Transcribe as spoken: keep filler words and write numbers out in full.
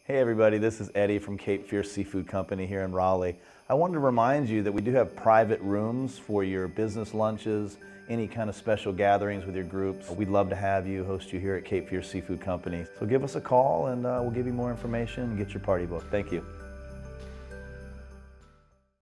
Hey everybody, this is Eddie from Cape Fear Seafood Company here in Raleigh. I wanted to remind you that we do have private rooms for your business lunches, any kind of special gatherings with your groups. We'd love to have you, host you here at Cape Fear Seafood Company. So give us a call and uh, we'll give you more information and get your party booked. Thank you.